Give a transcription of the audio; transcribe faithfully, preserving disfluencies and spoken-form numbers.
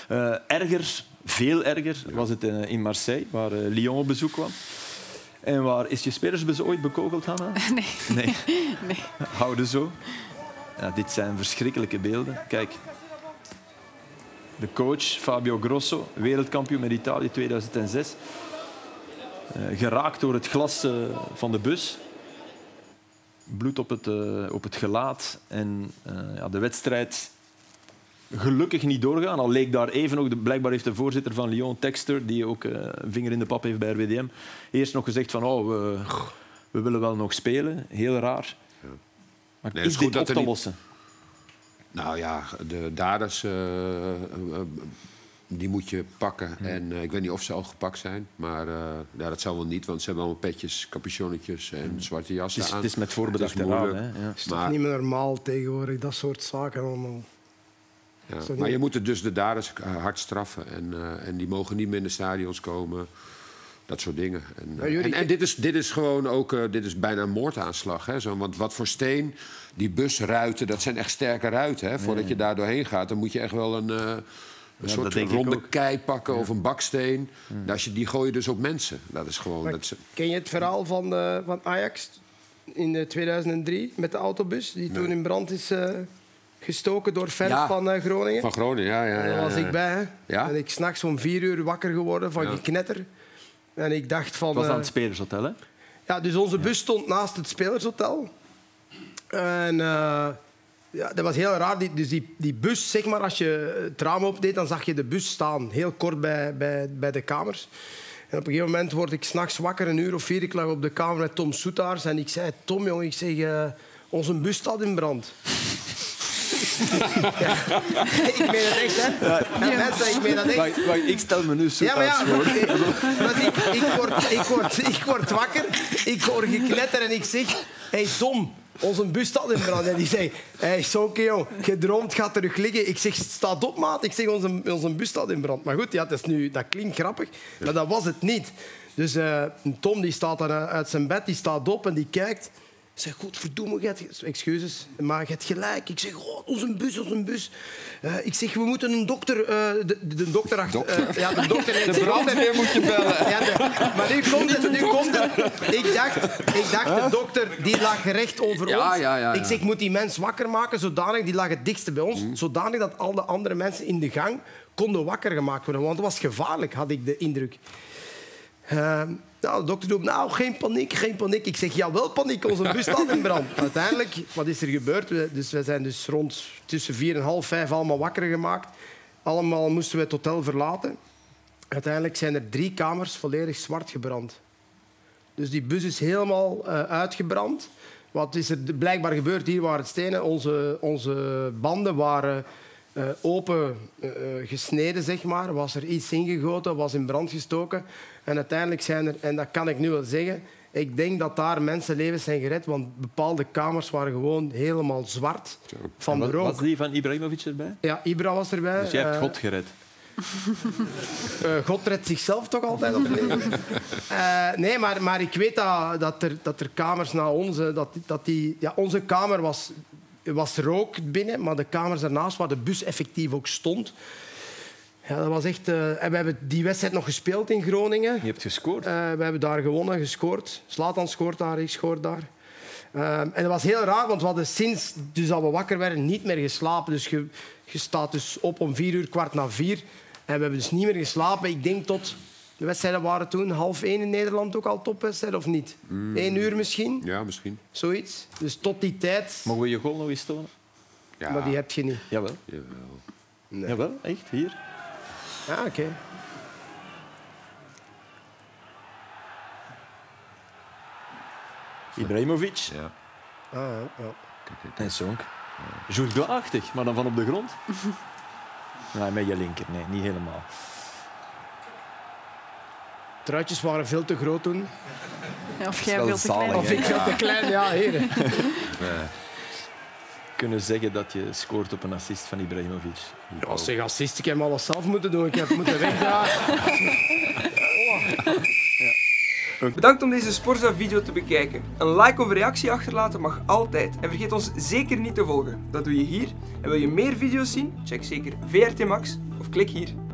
Uh, erger, veel erger, was het uh, in Marseille, waar uh, Lyon op bezoek kwam. En waar is je spelersbus ooit bekogeld, Hanna? Nee. nee. nee. Houden zo. Ja, dit zijn verschrikkelijke beelden. Kijk. De coach, Fabio Grosso, wereldkampioen met Italië tweeduizend zes. Uh, geraakt door het glas uh, van de bus. Bloed op het, uh, op het gelaat. En uh, ja, de wedstrijd gelukkig niet doorgaan. Al leek daar even nog... De, blijkbaar heeft de voorzitter van Lyon, Textor, die ook uh, een vinger in de pap heeft bij R W D M, eerst nog gezegd van oh, we, we willen wel nog spelen. Heel raar. Ja. Maar nee, is, is dit op te niet... lossen? Nou ja, de daders, uh, uh, die moet je pakken. Hmm. En uh, ik weet niet of ze al gepakt zijn. Maar uh, ja, dat zal wel niet, want ze hebben allemaal petjes, capuchonnetjes en hmm. zwarte jassen het is, aan. Het is met voorbedachte raad. Het ja. is toch maar, niet meer normaal tegenwoordig, dat soort zaken allemaal. Ja, maar je moet het dus de daders hard straffen. En, uh, en die mogen niet meer in de stadions komen. Dat soort dingen. En, uh, jullie... en, en dit, is, dit is gewoon ook uh, dit is bijna een moordaanslag. Hè? Zo, want wat voor steen, die busruiten, dat zijn echt sterke ruiten. Hè? Voordat je daar doorheen gaat, dan moet je echt wel een, uh, een ja, soort ronde kei pakken ja. of een baksteen. Ja. Als je, die gooi je dus op mensen. Dat is gewoon, dat is... Ken je het verhaal van, uh, van Ajax in uh, tweeduizend drie met de autobus die nee. toen in brand is... Uh... gestoken door Verf ja, van uh, Groningen. Van Groningen, ja. ja, ja daar was ik bij. Hè. Ja? En ik s'nachts om vier uur wakker geworden van ja. geknetter. En ik dacht van... Het was aan uh, het Spelershotel, hè? Ja, dus onze bus stond naast het Spelershotel. En uh, ja, dat was heel raar. Die, dus die, die bus, zeg maar, als je het raam opdeed, dan zag je de bus staan. Heel kort bij, bij, bij de kamers. En op een gegeven moment word ik s'nachts wakker, een uur of vier. Ik lag op de kamer met Tom Soetaars. En ik zei, Tom, jongen, ik zeg, uh, onze bus staat in brand. Ja. Ik meen dat echt, hè? Ja. Ja, mensen, ik meen dat echt. Wacht, wacht, ik stel me nu zo ja, ja, voor. Maar ik, ik, word, ik, word, ik word wakker, ik hoor geknetter en ik zeg... Hé, hey, Tom, onze bus staat in brand. En die zei... Hé, hey, Sonke, jong, je droomt, gaat terug liggen. Ik zeg, staat op, maat. Ik zeg, onze, onze bus staat in brand. Maar goed, ja, dat, is nu, dat klinkt grappig, maar dat was het niet. Dus uh, Tom die staat dan uit zijn bed, die staat op en die kijkt... Ik zeg, godverdomme, je hebt... Excuses, maar je hebt gelijk. Ik zeg, oh, onze bus, onze bus. Uh, ik zeg, we moeten een dokter... Uh, de, de dokter achter... Dokter? Uh, ja, de dokter... De brandweer moet je bellen. Ja, de, maar nu komt het. Nu komt het. Ik dacht, ik dacht huh? de dokter die lag recht over ja, ons. Ja, ja, ja. Ik zeg, moet die mens wakker maken, zodanig... Die lag het dichtste bij ons. Mm. Zodanig dat al de andere mensen in de gang konden wakker gemaakt worden. Want het was gevaarlijk, had ik de indruk. Uh, Nou, de dokter doet, nou, geen paniek, geen paniek. Ik zeg, ja, wel paniek, onze bus staat in brand. Uiteindelijk, wat is er gebeurd? We, dus we zijn dus rond tussen vier en half vijf allemaal wakker gemaakt. Allemaal moesten we het hotel verlaten. Uiteindelijk zijn er drie kamers volledig zwart gebrand. Dus die bus is helemaal uh, uitgebrand. Wat is er blijkbaar gebeurd? Hier waren het stenen. Onze, onze banden waren... Uh, open uh, gesneden, zeg maar. Was er iets ingegoten, was in brand gestoken. En uiteindelijk zijn er, en dat kan ik nu wel zeggen, ik denk dat daar mensenlevens zijn gered, want bepaalde kamers waren gewoon helemaal zwart van de rook. Was die van Ibrahimovic erbij? Ja, Ibra was erbij. Dus jij hebt uh, God gered? uh, God redt zichzelf toch altijd op het leven. Uh, nee, maar, maar ik weet dat, dat, er, dat er kamers na onze... Dat, dat die, ja, onze kamer was... Er was rook binnen, maar de kamers daarnaast, waar de bus effectief ook stond... Ja, dat was echt... Uh, en we hebben die wedstrijd nog gespeeld in Groningen. Je hebt gescoord. Uh, we hebben daar gewonnen, gescoord. Zlatan scoort daar, ik scoor daar. Uh, en dat was heel raar, want we hadden sinds dus dat we wakker werden niet meer geslapen. Dus je, je staat dus op om vier uur, kwart na vier. En we hebben dus niet meer geslapen. Ik denk tot... De wedstrijden waren toen half één in Nederland ook al topwedstrijden, of niet? Mm. Eén uur misschien? Ja, misschien. Zoiets. Dus tot die tijd... Mogen we je goal nog eens tonen? Ja. Maar die heb je niet. Jawel. Jawel. Nee. Jawel, echt? Hier? Ja, oké. Okay. Ibrahimovic. Ja. Ah, ja, ja. En Sonk. Jourgla-achtig, maar dan van op de grond. Nee, met je linker. Nee, niet helemaal. Truitjes waren veel te groot toen. Ja, of jij veel te klein. Of ik veel te klein, ja, heren. Ja. Kunnen zeggen dat je scoort op een assist van Ibrahimovic. Ja, zeg assist, ik heb alles zelf moeten doen. Ik heb moeten wegdragen. Oh. Ja. Bedankt om deze Sporza-video te bekijken. Een like of een reactie achterlaten mag altijd. En vergeet ons zeker niet te volgen. Dat doe je hier. En wil je meer video's zien? Check zeker V R T Max of klik hier.